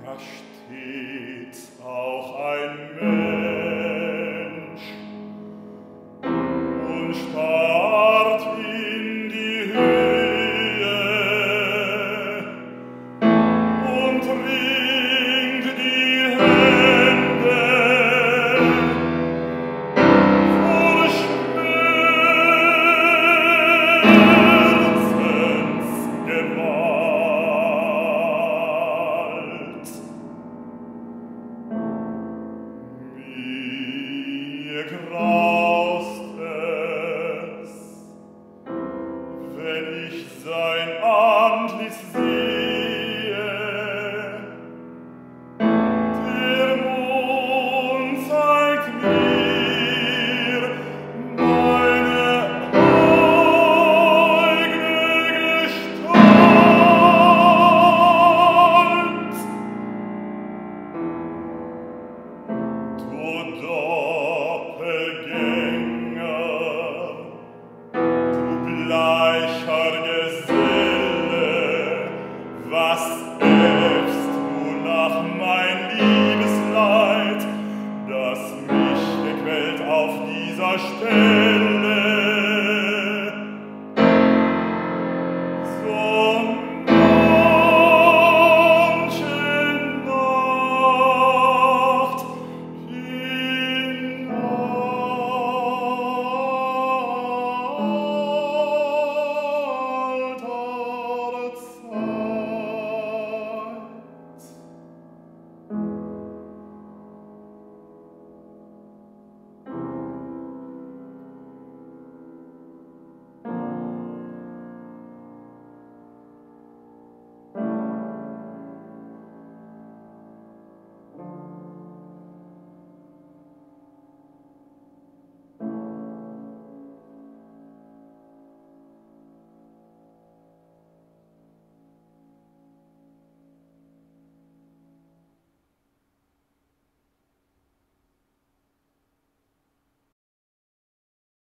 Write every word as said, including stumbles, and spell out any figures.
Da steht auch ein Mensch und starrt in die Höhe und ringt die Hände voll Schmerzensgewalt. Mir graust es, wenn ich sein Antlitz sehe. Der Mond zeigt mir meine eigene Gestalt. Du Doppelgänger, du bleicher Geselle, was äffst du nach mein Liebesleid, das mich gequält auf dieser Stelle?